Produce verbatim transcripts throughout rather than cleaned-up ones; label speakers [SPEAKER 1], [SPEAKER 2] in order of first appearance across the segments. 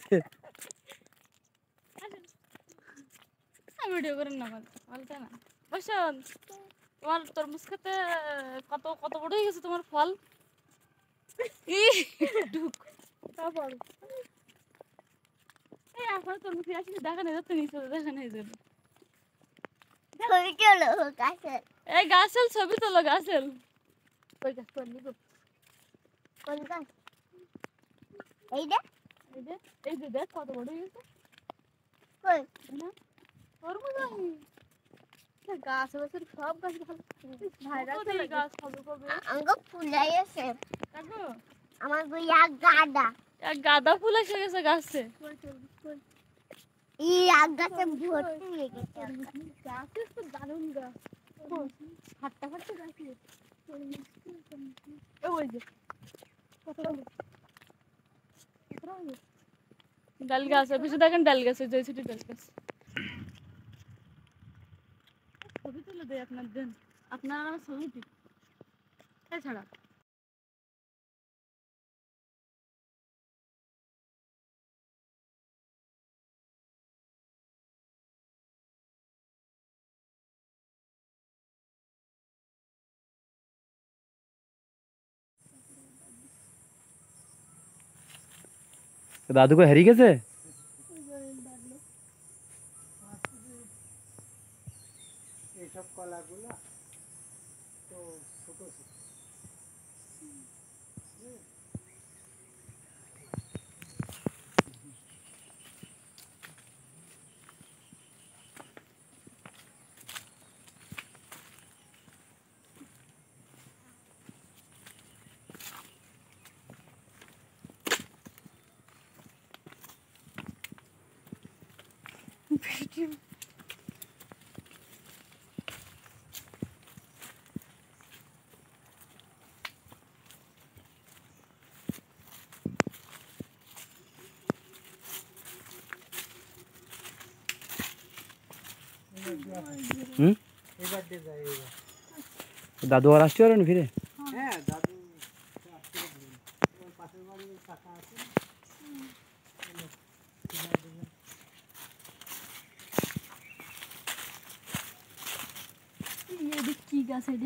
[SPEAKER 1] video করেন না বলতে না বসো তোমার তরমুজ খেতে কত কত বড় হয়ে গেছে তোমার ফল ঢুক তারপর এই এখন তরমুজ আসলে দেখা নেই যাচ্ছে নিচে দেখা নেই যাবে
[SPEAKER 2] ছবি তোলো গাছের
[SPEAKER 1] এই গাছের ছবি তোলো গাছের ওই গাছ তোর নিব
[SPEAKER 2] কোন গাছ এই যে
[SPEAKER 1] এই যে এই যে দেখ কত বড় হয়ে গেছে
[SPEAKER 2] কই
[SPEAKER 1] না তরমুজ আমি
[SPEAKER 2] গাছ বছর সব গাছ ভালো ভাইরাল
[SPEAKER 1] কতদিন গাছ হবে কবে
[SPEAKER 2] আমগো ফুলাই আছে
[SPEAKER 1] কাকু
[SPEAKER 2] আমার বইয়া গাডা
[SPEAKER 1] এক গাঁদা ফুল এসে গেছে গাছে
[SPEAKER 2] ই আগ গাছে ভর্তি হয়ে গেছে
[SPEAKER 1] গাছ তো দারুণ গাছ হাট্টা হাট্টা গাছ ওই যে ডাল গাছ পিছু দেখেন ডাল গাছে যে ছোট ডাল গাছ ছবি তুলে দেয় আপনার দেন আপনার আমার ছবি দিন ছাড়া
[SPEAKER 3] दादू को हरी कैसे
[SPEAKER 4] এইসব কলাগুলো তো ছোট ছোট
[SPEAKER 3] हम्म
[SPEAKER 4] এবার দিয়ে যায় এবার
[SPEAKER 3] दादू और आष्टी और फिरे
[SPEAKER 4] হ্যাঁ দাদু আসতে ওর পাশের বাড়ি কাকা আছে
[SPEAKER 1] ये की गाছ है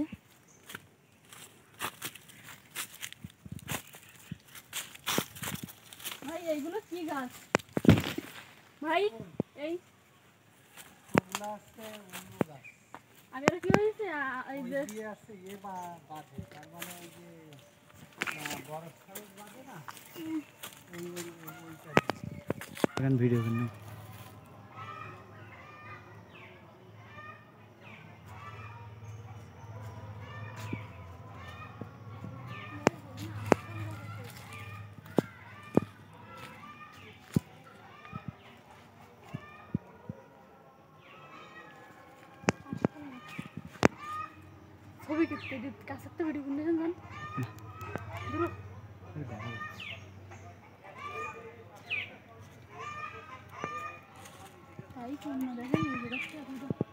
[SPEAKER 1] ভাই এইগুলো কি গাছ ভাই এই
[SPEAKER 4] ওগুলো আছে অন্য গাছ
[SPEAKER 1] আর এটা কি হয়েছে এই যে
[SPEAKER 4] ওই দিয়ে আছে এ বা বাঁধে তার মানে ওই যে বরফ খরচ বাঁধে না ওই ওই ওইটা
[SPEAKER 3] এখন ভিডিও করনা
[SPEAKER 1] ছবি করতে দিতে কাছের তো ভিডিও করতে জান দূর ভাই কোন না দেখেন এই যে